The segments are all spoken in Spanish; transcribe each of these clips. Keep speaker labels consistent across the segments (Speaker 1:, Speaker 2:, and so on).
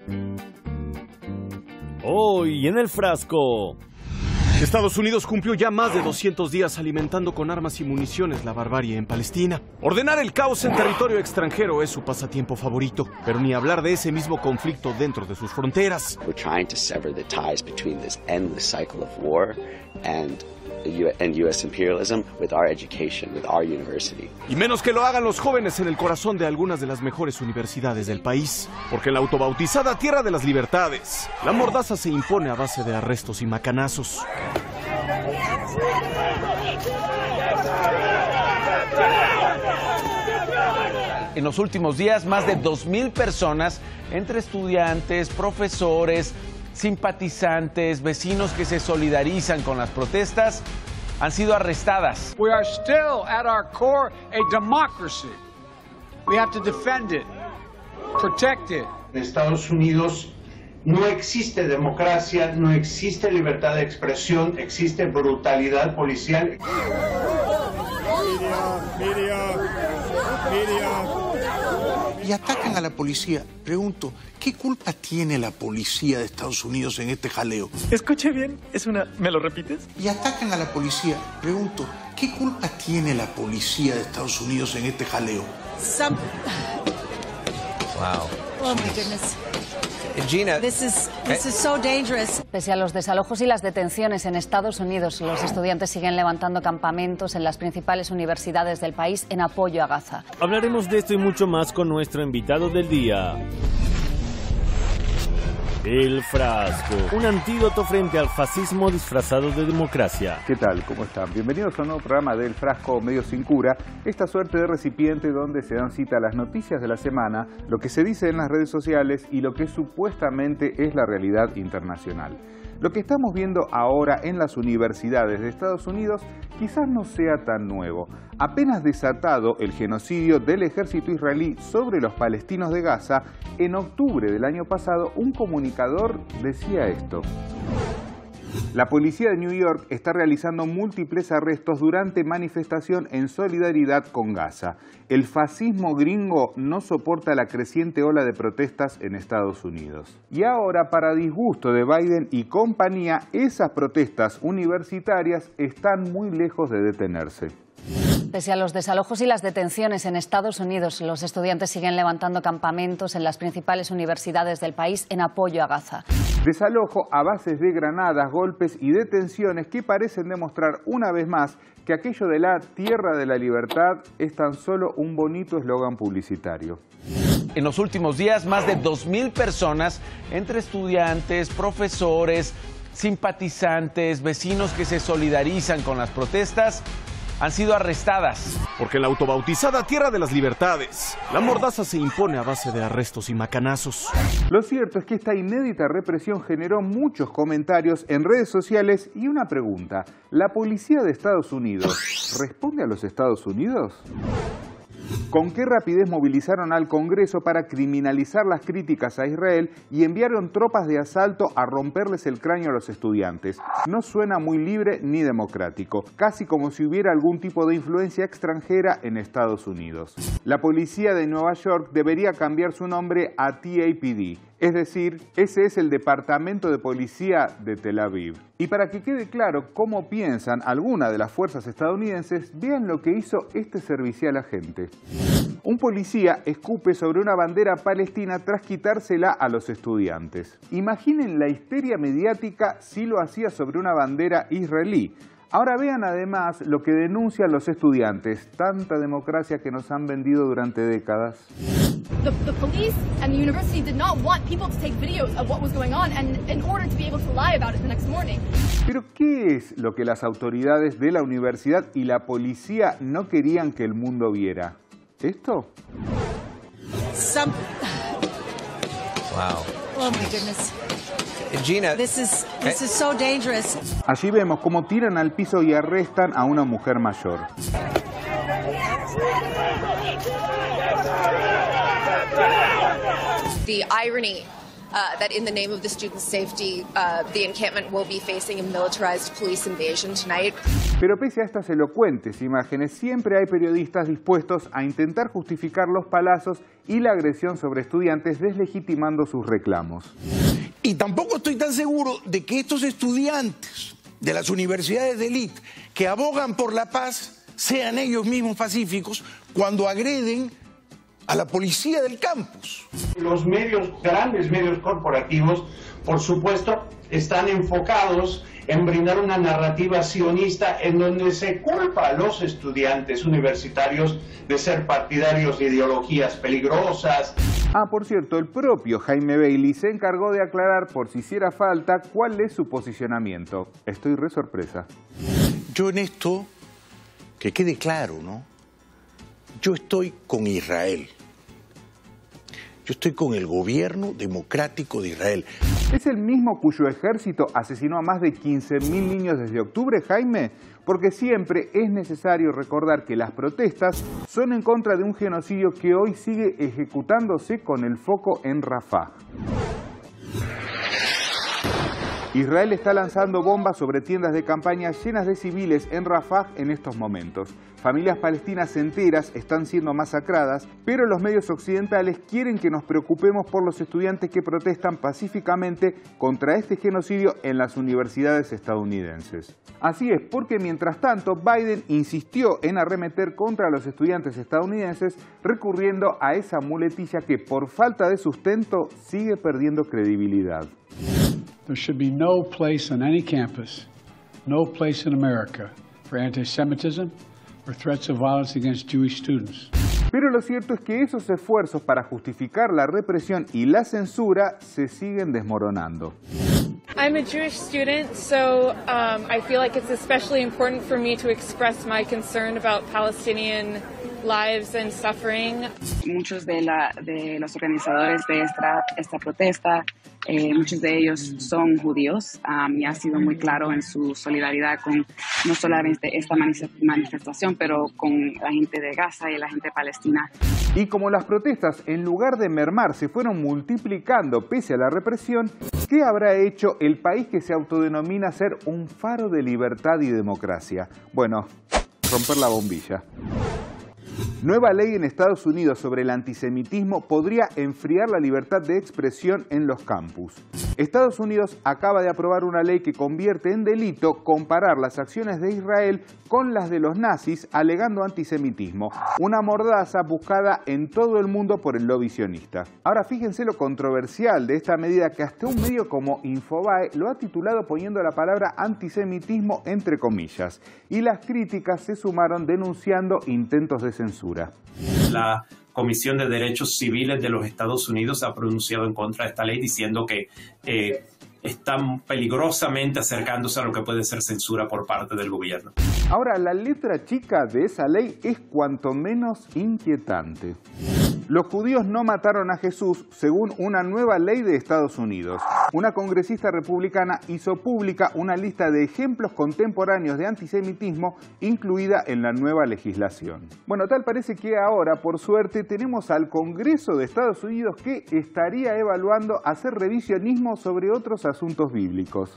Speaker 1: Hoy en el frasco.
Speaker 2: Estados Unidos cumplió ya más de 200 días alimentando con armas y municiones la barbarie en Palestina. Ordenar el caos en territorio extranjero es su pasatiempo favorito, pero ni hablar de ese mismo conflicto dentro de sus fronteras.
Speaker 3: We're trying to sever the ties between this endless cycle of war and U.S. imperialism with our education, with our university.
Speaker 2: Y menos que lo hagan los jóvenes en el corazón de algunas de las mejores universidades del país. Porque en la autobautizada Tierra de las Libertades, la mordaza se impone a base de arrestos y macanazos.
Speaker 4: En los últimos días, más de 2,000 personas, entre estudiantes, profesores, simpatizantes, vecinos que se solidarizan con las protestas, han sido arrestadas.
Speaker 5: We are still at our core a democracy. We have to defend it, protect it.
Speaker 6: En Estados Unidos no existe democracia, no existe libertad de expresión, existe brutalidad policial.
Speaker 7: Y atacan a la policía. Pregunto, ¿qué culpa tiene la policía de Estados Unidos en este jaleo?
Speaker 8: Escuche bien, ¿me lo repites?
Speaker 7: Y atacan a la policía. Pregunto, ¿qué culpa tiene la policía de Estados Unidos en este jaleo?
Speaker 9: Wow.
Speaker 10: Oh my goodness.
Speaker 9: Gina,
Speaker 10: this is so dangerous.
Speaker 11: Pese a los desalojos y las detenciones en Estados Unidos, los estudiantes siguen levantando campamentos en las principales universidades del país en apoyo a Gaza.
Speaker 1: Hablaremos de esto y mucho más con nuestro invitado del día. El frasco, un antídoto frente al fascismo disfrazado de democracia.
Speaker 12: ¿Qué tal? ¿Cómo están? Bienvenidos a un nuevo programa del Frasco Medio Sin Cura, esta suerte de recipiente donde se dan cita las noticias de la semana, lo que se dice en las redes sociales y lo que supuestamente es la realidad internacional. Lo que estamos viendo ahora en las universidades de Estados Unidos quizás no sea tan nuevo. Apenas desatado el genocidio del ejército israelí sobre los palestinos de Gaza, en octubre del año pasado un comunicador decía esto. La policía de New York está realizando múltiples arrestos durante manifestación en solidaridad con Gaza. El fascismo gringo no soporta la creciente ola de protestas en Estados Unidos. Y ahora, para disgusto de Biden y compañía, esas protestas universitarias están muy lejos de detenerse.
Speaker 11: Pese a los desalojos y las detenciones en Estados Unidos, los estudiantes siguen levantando campamentos en las principales universidades del país en apoyo a Gaza.
Speaker 12: Desalojo a bases de granadas, golpes y detenciones que parecen demostrar una vez más que aquello de la Tierra de la Libertad es tan solo un bonito eslogan publicitario.
Speaker 4: En los últimos días, más de 2,000 personas, entre estudiantes, profesores, simpatizantes, vecinos que se solidarizan con las protestas, han sido arrestadas.
Speaker 2: Porque en la autobautizada Tierra de las Libertades, la mordaza se impone a base de arrestos y macanazos.
Speaker 12: Lo cierto es que esta inédita represión generó muchos comentarios en redes sociales y una pregunta. ¿La policía de Estados Unidos responde a los Estados Unidos? ¿Con qué rapidez movilizaron al Congreso para criminalizar las críticas a Israel y enviaron tropas de asalto a romperles el cráneo a los estudiantes? No suena muy libre ni democrático, casi como si hubiera algún tipo de influencia extranjera en Estados Unidos. La policía de Nueva York debería cambiar su nombre a TAPD, es decir, ese es el Departamento de Policía de Tel Aviv. Y para que quede claro cómo piensan algunas de las fuerzas estadounidenses, vean lo que hizo este servicial agente. Un policía escupe sobre una bandera palestina tras quitársela a los estudiantes. Imaginen la histeria mediática si lo hacía sobre una bandera israelí. Ahora vean además lo que denuncian los estudiantes, tanta democracia que nos han vendido durante décadas.
Speaker 13: The police and the university did not want people to take videos of what was going on and in order to be able to lie about it the next morning.
Speaker 12: Pero ¿qué es lo que las autoridades de la universidad y la policía no querían que el mundo viera? ¿Esto?
Speaker 9: Wow.
Speaker 10: Oh my goodness.
Speaker 9: Gina,
Speaker 10: this is so dangerous.
Speaker 12: Allí vemos cómo tiran al piso y arrestan a una mujer mayor.
Speaker 14: The irony that in the name of the students' safety, the encampment will be facing a militarized police invasion tonight.
Speaker 12: Pero pese a estas elocuentes imágenes, siempre hay periodistas dispuestos a intentar justificar los palazos y la agresión sobre estudiantes, deslegitimando sus reclamos.
Speaker 7: Y tampoco estoy tan seguro de que estos estudiantes de las universidades de élite que abogan por la paz sean ellos mismos pacíficos cuando agreden a la policía del campus.
Speaker 6: Los grandes medios corporativos, por supuesto, están enfocados en brindar una narrativa sionista en donde se culpa a los estudiantes universitarios de ser partidarios de ideologías peligrosas.
Speaker 12: Por cierto, el propio Jaime Bailey se encargó de aclarar, por si hiciera falta, cuál es su posicionamiento. Estoy re sorpresa.
Speaker 7: Yo en esto, que quede claro, ¿no? Yo estoy con Israel. Yo estoy con el gobierno democrático de Israel.
Speaker 12: ¿Es el mismo cuyo ejército asesinó a más de 15.000 niños desde octubre, Jaime? Porque siempre es necesario recordar que las protestas son en contra de un genocidio que hoy sigue ejecutándose con el foco en Rafah. Israel está lanzando bombas sobre tiendas de campaña llenas de civiles en Rafah en estos momentos. Familias palestinas enteras están siendo masacradas, pero los medios occidentales quieren que nos preocupemos por los estudiantes que protestan pacíficamente contra este genocidio en las universidades estadounidenses. Así es, porque mientras tanto Biden insistió en arremeter contra los estudiantes estadounidenses recurriendo a esa muletilla que por falta de sustento sigue perdiendo credibilidad.
Speaker 5: There should be no place on any campus, no place in America for anti-Semitism or threats of violence against Jewish students.
Speaker 12: Pero lo cierto es que esos esfuerzos para justificar la represión y la censura se siguen desmoronando.
Speaker 15: I'm a Jewish student, so I feel like it's especially important for me to express my concern about Palestinian lives and suffering.
Speaker 16: Muchos de los organizadores de esta protesta, muchos de ellos son judíos y ha sido muy claro en su solidaridad con no solamente esta manifestación, pero con la gente de Gaza y la gente palestina.
Speaker 12: Y como las protestas, en lugar de mermar, se fueron multiplicando pese a la represión, ¿qué habrá hecho el país que se autodenomina ser un faro de libertad y democracia? Bueno, romper la bombilla. Nueva ley en Estados Unidos sobre el antisemitismo podría enfriar la libertad de expresión en los campus. Estados Unidos acaba de aprobar una ley que convierte en delito comparar las acciones de Israel con las de los nazis alegando antisemitismo, una mordaza buscada en todo el mundo por el lobby sionista. Ahora fíjense lo controversial de esta medida que hasta un medio como Infobae lo ha titulado poniendo la palabra antisemitismo entre comillas, y las críticas se sumaron denunciando intentos de censura.
Speaker 17: La Comisión de Derechos Civiles de los Estados Unidos ha pronunciado en contra de esta ley diciendo que están peligrosamente acercándose a lo que puede ser censura por parte del gobierno.
Speaker 12: Ahora, la letra chica de esa ley es cuanto menos inquietante. Los judíos no mataron a Jesús, según una nueva ley de Estados Unidos. Una congresista republicana hizo pública una lista de ejemplos contemporáneos de antisemitismo incluida en la nueva legislación. Bueno, tal parece que ahora, por suerte, tenemos al Congreso de Estados Unidos que estaría evaluando hacer revisionismo sobre otros asuntos bíblicos.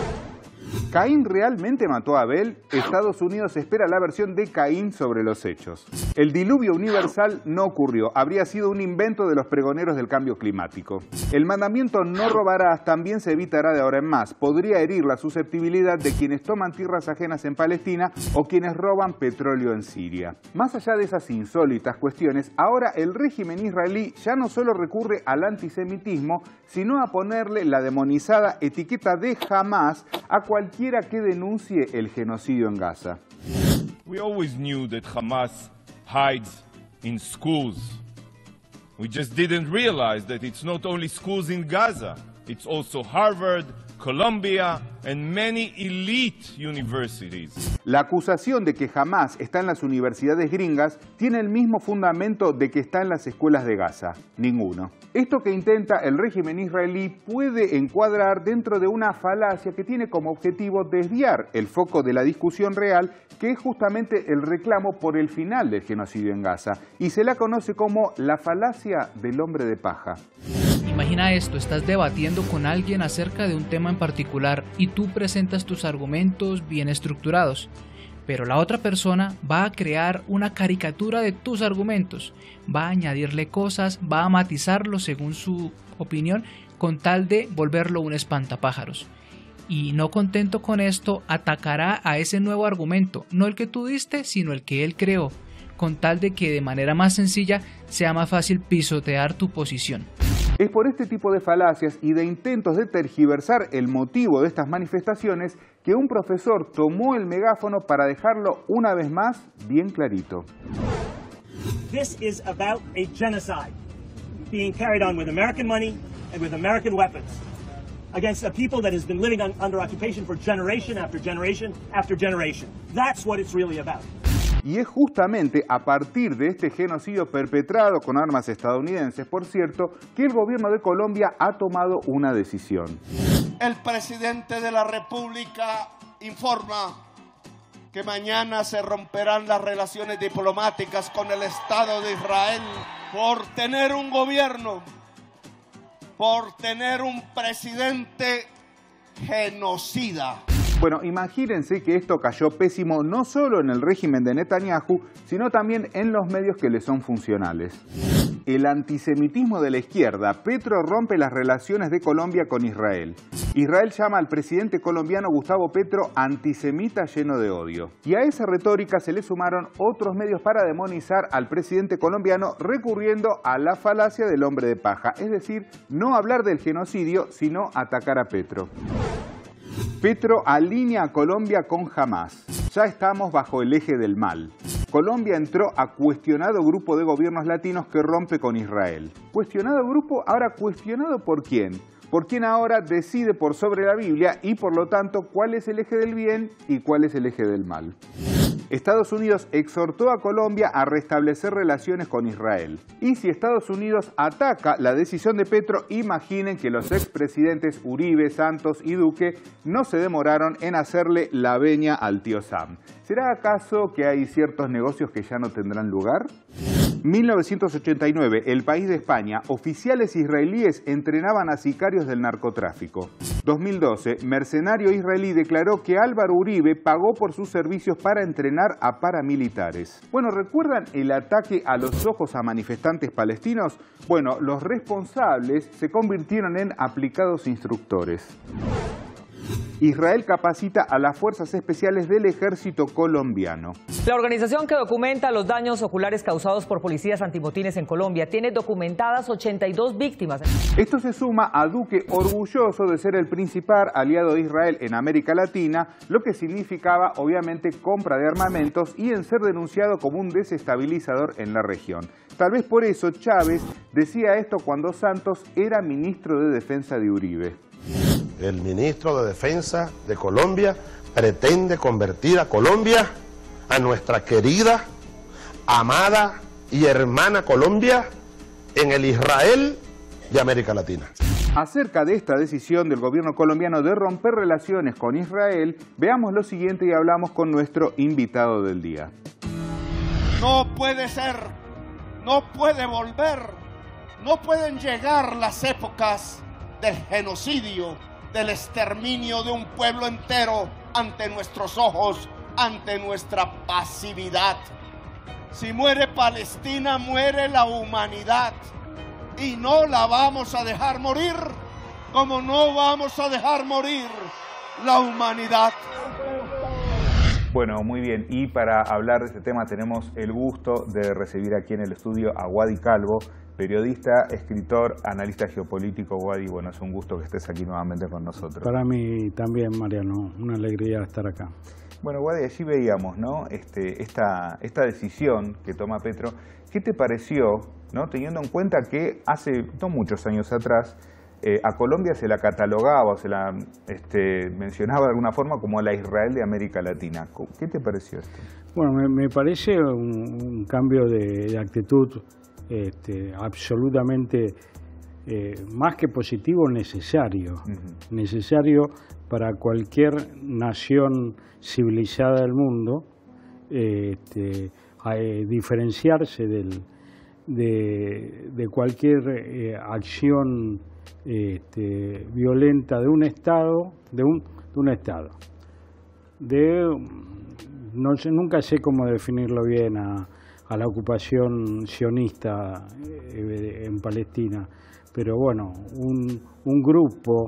Speaker 12: ¿Caín realmente mató a Abel? Estados Unidos espera la versión de Caín sobre los hechos. El diluvio universal no ocurrió, habría sido un invento de los pregoneros del cambio climático. El mandamiento no robarás también se evitará de ahora en más. Podría herir la susceptibilidad de quienes toman tierras ajenas en Palestina o quienes roban petróleo en Siria. Más allá de esas insólitas cuestiones, ahora el régimen israelí ya no solo recurre al antisemitismo, sino a ponerle la demonizada etiqueta de Hamás a cualquiera que denuncie el genocidio en Gaza.
Speaker 18: We always knew that Hamas hides in schools. We just didn't realize that it's not only schools in Gaza, it's also Harvard, Columbia and many elite universities.
Speaker 12: La acusación de que Hamás está en las universidades gringas tiene el mismo fundamento de que está en las escuelas de Gaza. Ninguno. Esto que intenta el régimen israelí puede encuadrar dentro de una falacia que tiene como objetivo desviar el foco de la discusión real, que es justamente el reclamo por el final del genocidio en Gaza, y se la conoce como la falacia del hombre de paja.
Speaker 19: Imagina esto, estás debatiendo con alguien acerca de un tema en particular y tú presentas tus argumentos bien estructurados, pero la otra persona va a crear una caricatura de tus argumentos, va a añadirle cosas, va a matizarlo según su opinión con tal de volverlo un espantapájaros. Y no contento con esto, atacará a ese nuevo argumento, no el que tú diste, sino el que él creó, con tal de que de manera más sencilla sea más fácil pisotear tu posición.
Speaker 12: Es por este tipo de falacias y de intentos de tergiversar el motivo de estas manifestaciones que un profesor tomó el megáfono para dejarlo una vez más bien clarito.
Speaker 20: This is about a genocide being carried on with American money and with American weapons against a people that has been living under occupation for generation after generation after generation. That's what it's really about.
Speaker 12: Y es justamente a partir de este genocidio perpetrado con armas estadounidenses, por cierto, que el gobierno de Colombia ha tomado una decisión.
Speaker 21: El presidente de la República informa que mañana se romperán las relaciones diplomáticas con el Estado de Israel por tener un gobierno, por tener un presidente genocida.
Speaker 12: Bueno, imagínense que esto cayó pésimo no solo en el régimen de Netanyahu, sino también en los medios que le son funcionales. El antisemitismo de la izquierda. Petro rompe las relaciones de Colombia con Israel. Israel llama al presidente colombiano Gustavo Petro antisemita lleno de odio. Y a esa retórica se le sumaron otros medios para demonizar al presidente colombiano recurriendo a la falacia del hombre de paja. Es decir, no hablar del genocidio, sino atacar a Petro. Petro alinea a Colombia con Hamás. Ya estamos bajo el eje del mal. Colombia entró a cuestionado grupo de gobiernos latinos que rompe con Israel. ¿Cuestionado grupo? Ahora, ¿cuestionado por quién? Por quién ahora decide por sobre la Biblia y por lo tanto cuál es el eje del bien y cuál es el eje del mal. Estados Unidos exhortó a Colombia a restablecer relaciones con Israel. Y si Estados Unidos ataca la decisión de Petro, imaginen que los expresidentes Uribe, Santos y Duque no se demoraron en hacerle la veña al tío Sam. ¿Será acaso que hay ciertos negocios que ya no tendrán lugar? 1989, el país de España, oficiales israelíes entrenaban a sicarios del narcotráfico. 2012, mercenario israelí declaró que Álvaro Uribe pagó por sus servicios para entrenar a paramilitares. Bueno, ¿recuerdan el ataque a los ojos a manifestantes palestinos? Bueno, los responsables se convirtieron en aplicados instructores. Israel capacita a las fuerzas especiales del ejército colombiano.
Speaker 22: La organización que documenta los daños oculares causados por policías antimotines en Colombia tiene documentadas 82 víctimas.
Speaker 12: Esto se suma a Duque orgulloso de ser el principal aliado de Israel en América Latina, lo que significaba obviamente compra de armamentos y en ser denunciado como un desestabilizador en la región. Tal vez por eso Chávez decía esto cuando Santos era ministro de Defensa de Uribe.
Speaker 23: El ministro de Defensa de Colombia pretende convertir a Colombia, a nuestra querida, amada y hermana Colombia, en el Israel de América Latina.
Speaker 12: Acerca de esta decisión del gobierno colombiano de romper relaciones con Israel, veamos lo siguiente y hablamos con nuestro invitado del día.
Speaker 21: No puede ser, no puede volver, no pueden llegar las épocas del genocidio, del exterminio de un pueblo entero ante nuestros ojos, ante nuestra pasividad. Si muere Palestina, muere la humanidad. Y no la vamos a dejar morir, como no vamos a dejar morir la humanidad.
Speaker 12: Bueno, muy bien. Y para hablar de este tema tenemos el gusto de recibir aquí en el estudio a Wadi Calvo, periodista, escritor, analista geopolítico. Wadi, bueno, es un gusto que estés aquí nuevamente con nosotros.
Speaker 24: Para mí también, Mariano, una alegría estar acá.
Speaker 12: Bueno, Wadi, allí veíamos, ¿no? Esta decisión que toma Petro. ¿Qué te pareció, ¿no? Teniendo en cuenta que hace no muchos años atrás a Colombia se la catalogaba o se la mencionaba de alguna forma como la Israel de América Latina? ¿Qué te pareció esto?
Speaker 24: Bueno, me parece un cambio de actitud absolutamente más que positivo, necesario. Necesario para cualquier nación civilizada del mundo, diferenciarse de cualquier acción violenta de un Estado, no sé, nunca sé cómo definirlo bien a la ocupación sionista en Palestina, pero bueno, un grupo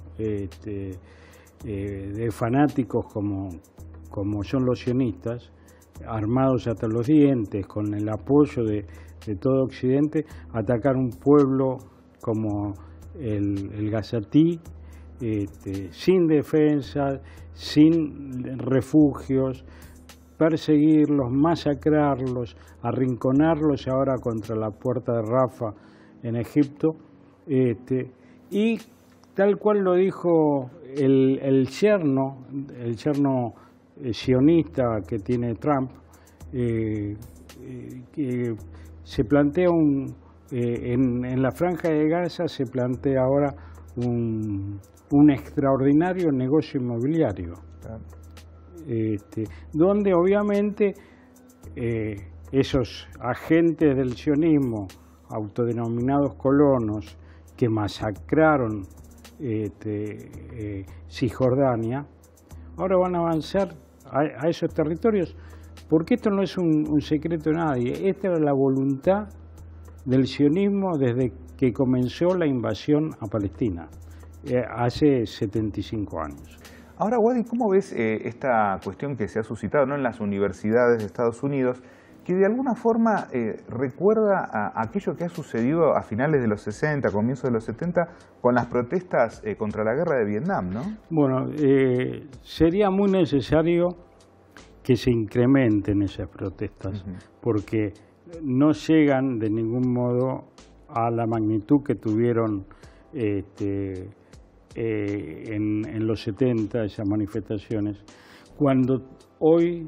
Speaker 24: de fanáticos como son los sionistas, armados hasta los dientes, con el apoyo de todo Occidente, atacar un pueblo como el gazatí, sin defensa, sin refugios, perseguirlos, masacrarlos, arrinconarlos ahora contra la puerta de Rafah en Egipto, y tal cual lo dijo el yerno sionista que tiene Trump, que se plantea en la Franja de Gaza se plantea ahora un extraordinario negocio inmobiliario, donde obviamente esos agentes del sionismo, autodenominados colonos, que masacraron Cisjordania, ahora van a avanzar a esos territorios, porque esto no es un secreto de nadie. Esta era la voluntad del sionismo desde que comenzó la invasión a Palestina, hace 75 años.
Speaker 12: Ahora, Wadi, ¿cómo ves esta cuestión que se ha suscitado, ¿no?, en las universidades de Estados Unidos, que de alguna forma recuerda a aquello que ha sucedido a finales de los 60, comienzos de los 70, con las protestas contra la guerra de Vietnam, ¿no?
Speaker 24: Bueno, sería muy necesario que se incrementen esas protestas, porque no llegan de ningún modo a la magnitud que tuvieron en los 70, esas manifestaciones, cuando hoy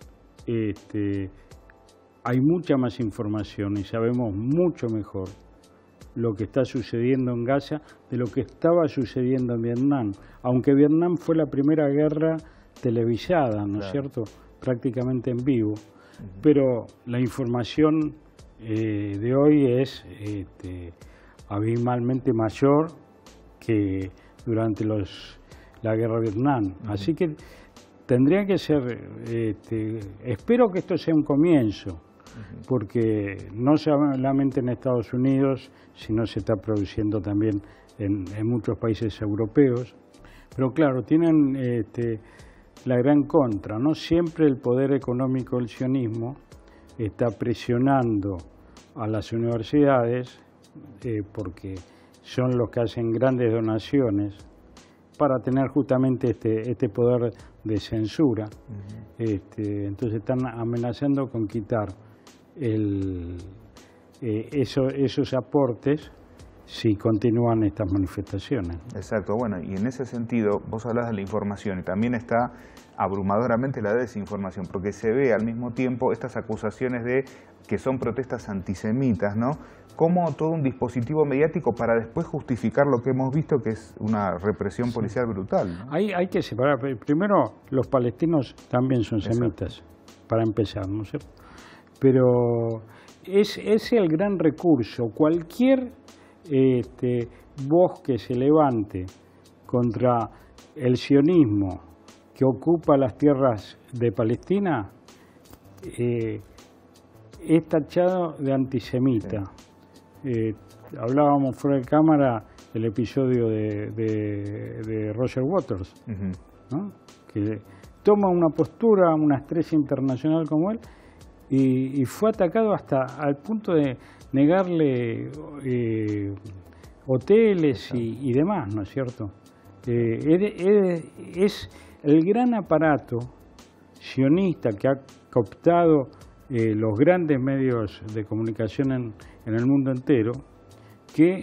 Speaker 24: hay mucha más información y sabemos mucho mejor lo que está sucediendo en Gaza de lo que estaba sucediendo en Vietnam, aunque Vietnam fue la primera guerra televisada, ¿no es cierto?, prácticamente en vivo, pero la información de hoy es abismalmente mayor que durante la guerra de Vietnam. Así que tendría que ser, espero que esto sea un comienzo, porque no solamente en Estados Unidos, sino se está produciendo también en muchos países europeos, pero claro, tienen la gran contra, ¿no? Siempre el poder económico del sionismo está presionando a las universidades, porque son los que hacen grandes donaciones para tener justamente este poder de censura. Entonces están amenazando con quitar esos aportes si continúan estas manifestaciones.
Speaker 12: Exacto, bueno, y en ese sentido vos hablas de la información y también está abrumadoramente la desinformación, porque se ve al mismo tiempo estas acusaciones de que son protestas antisemitas, ¿no?, como todo un dispositivo mediático para después justificar lo que hemos visto, que es una represión policial brutal, ¿no?
Speaker 24: Hay que separar. Primero, los palestinos también son semitas, para empezar, ¿no es cierto? Pero es el gran recurso. Cualquier voz que se levante contra el sionismo que ocupa las tierras de Palestina es tachado de antisemita. Hablábamos fuera de cámara del episodio de Roger Waters, ¿no?, que toma una postura, una estrella internacional como él, y fue atacado hasta al punto de negarle hoteles y demás, ¿no es cierto? Es el gran aparato sionista que ha cooptado los grandes medios de comunicación en el mundo entero, que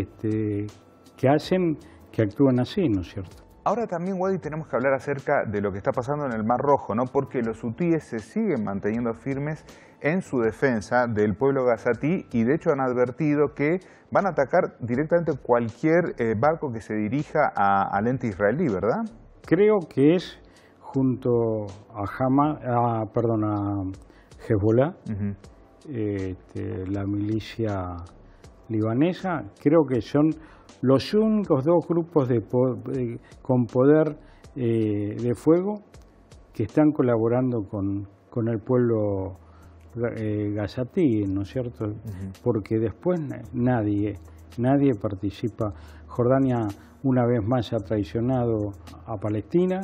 Speaker 24: hacen que actúen así, ¿no es cierto?
Speaker 12: Ahora también, Wadi, tenemos que hablar acerca de lo que está pasando en el Mar Rojo, ¿no?, porque los hutíes se siguen manteniendo firmes en su defensa del pueblo gazatí y de hecho han advertido que van a atacar directamente cualquier barco que se dirija al ente israelí, ¿verdad?
Speaker 24: Creo que es junto a Hezbollah la milicia libanesa. Creo que son los únicos dos grupos con poder de fuego que están colaborando con el pueblo gazatí, ¿no es cierto? Porque después nadie participa. Jordania una vez más ha traicionado a Palestina,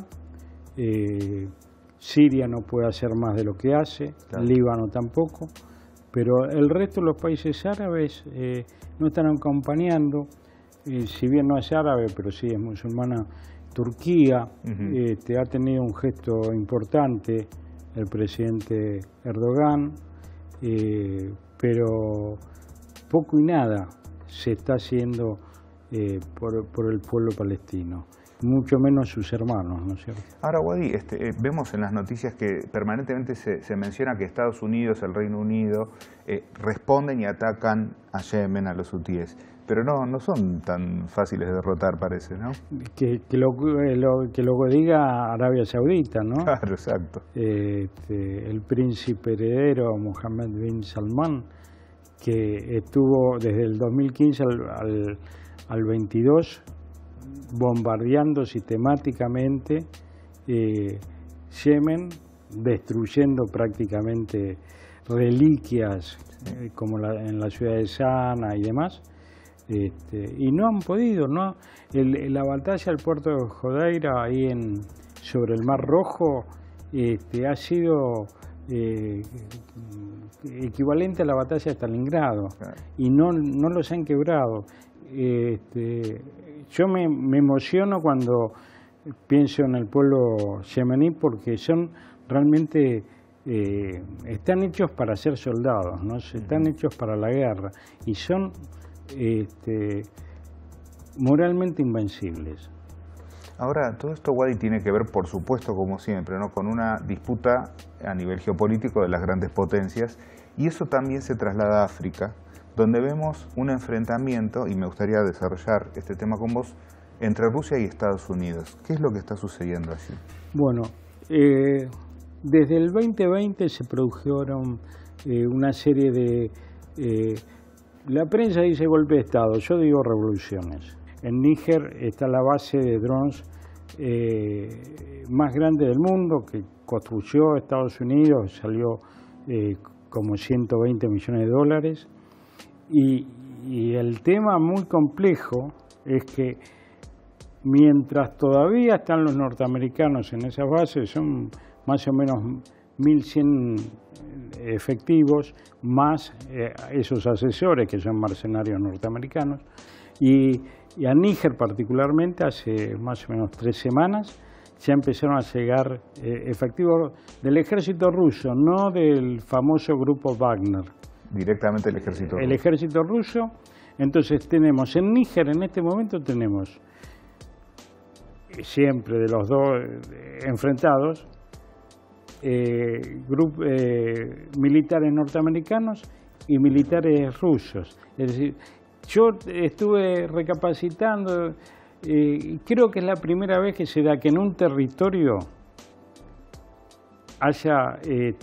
Speaker 24: Siria no puede hacer más de lo que hace, claro. Líbano tampoco, pero el resto de los países árabes no están acompañando, si bien no es árabe, pero sí es musulmana. Turquía ha tenido un gesto importante, el presidente Erdogan, pero poco y nada se está haciendo por el pueblo palestino, mucho menos sus hermanos, ¿no es cierto?
Speaker 12: Ahora, Wadi, vemos en las noticias que permanentemente se menciona que Estados Unidos, el Reino Unido, responden y atacan a Yemen, a los hutíes. Pero no son tan fáciles de derrotar, parece, ¿no?
Speaker 24: Que lo diga Arabia Saudita, ¿no?
Speaker 12: Claro, exacto.
Speaker 24: El príncipe heredero Mohammed bin Salman, que estuvo desde el 2015 al 22 bombardeando sistemáticamente Yemen, destruyendo prácticamente reliquias como en la ciudad de Sana y demás. Y no han podido, ¿no? La batalla al puerto de Hodeira, ahí sobre el Mar Rojo, ha sido equivalente a la batalla de Stalingrado, claro. Y no los han quebrado. Yo me emociono cuando pienso en el pueblo yemení, porque son realmente están hechos para ser soldados, ¿no? Están hechos para la guerra y son moralmente invencibles.
Speaker 12: Ahora, todo esto, Wadi, tiene que ver, por supuesto, como siempre, ¿no?, con una disputa a nivel geopolítico de las grandes potencias, y eso también se traslada a África, donde vemos un enfrentamiento, y me gustaría desarrollar este tema con vos, entre Rusia y Estados Unidos. ¿Qué es lo que está sucediendo allí?
Speaker 24: Bueno, desde el 2020 se produjeron una serie de... la prensa dice golpe de Estado, yo digo revoluciones. En Níger está la base de drones más grande del mundo, que construyó Estados Unidos, salió como 120 millones de dólares. Y el tema muy complejo es que mientras todavía están los norteamericanos en esas bases, son más o menos 1.100 efectivos, más esos asesores que son mercenarios norteamericanos, y a Níger particularmente hace más o menos 3 semanas ya empezaron a llegar efectivos del ejército ruso, no del famoso grupo Wagner.
Speaker 12: Directamente el ejército ruso.
Speaker 24: El ejército ruso. Entonces tenemos en Níger, en este momento tenemos siempre de los dos enfrentados, militares norteamericanos y militares rusos. Es decir, yo estuve recapacitando, creo que es la primera vez que se da que en un territorio haya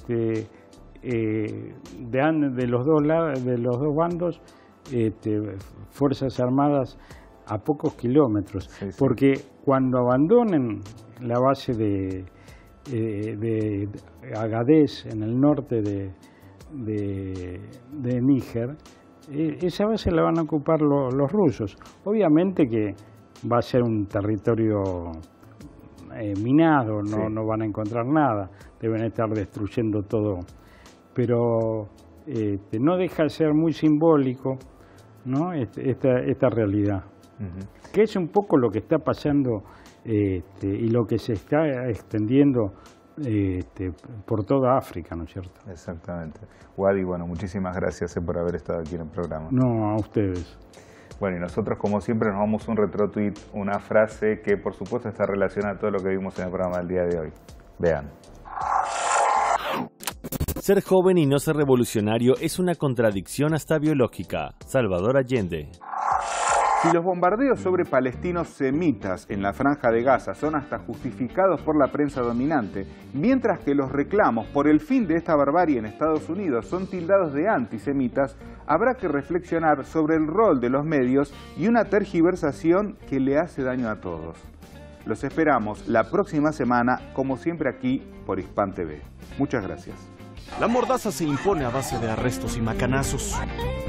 Speaker 24: de los dos bandos fuerzas armadas a pocos kilómetros, sí. Porque cuando abandonen la base de Agadez en el norte de Níger, esa base la van a ocupar los rusos. Obviamente que va a ser un territorio minado, no van a encontrar nada, deben estar destruyendo todo, pero no deja de ser muy simbólico, ¿no?, esta realidad, que es un poco lo que está pasando y lo que se está extendiendo por toda África, ¿no es cierto?
Speaker 12: Exactamente. Wadi, bueno, muchísimas gracias por haber estado aquí en el programa.
Speaker 24: No, a ustedes.
Speaker 12: Bueno, y nosotros, como siempre, nos vamos a un retro-tweet, una frase que, por supuesto, está relacionada a todo lo que vimos en el programa del día de hoy. Vean.
Speaker 1: Ser joven y no ser revolucionario es una contradicción hasta biológica. Salvador Allende.
Speaker 12: Si los bombardeos sobre palestinos semitas en la Franja de Gaza son hasta justificados por la prensa dominante, mientras que los reclamos por el fin de esta barbarie en Estados Unidos son tildados de antisemitas, habrá que reflexionar sobre el rol de los medios y una tergiversación que le hace daño a todos. Los esperamos la próxima semana, como siempre aquí por Hispan TV. Muchas gracias.
Speaker 2: La mordaza se impone a base de arrestos y macanazos.